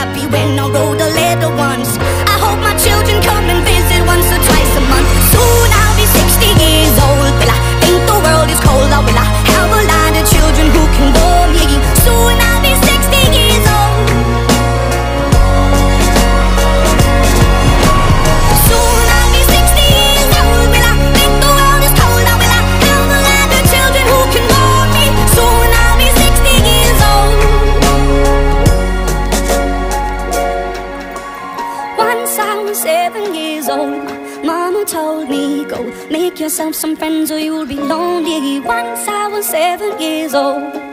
happy when I wrote a letter once. I hope my children come and visit once or twice a month. Soon I'll be 60 years old. Will I think the world is cold, or will I have a lot of children who can love me? Soon I'll be 60 years old. Soon I'll be 60 years old. Will I think the world is cold, or will I have a lot of children who can love me? Soon I'll be 60 years old. Once I was 7 years old, Mama told me, go make yourself some friends or you'll be lonely. Once I was 7 years old.